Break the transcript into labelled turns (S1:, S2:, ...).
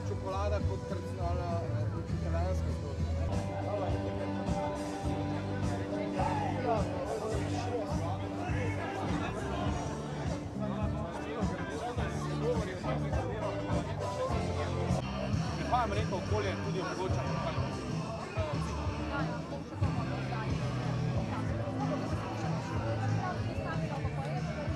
S1: čokolada kot tradicionalna italijanska zgodba. Prihajam neko okolje tudi omogoča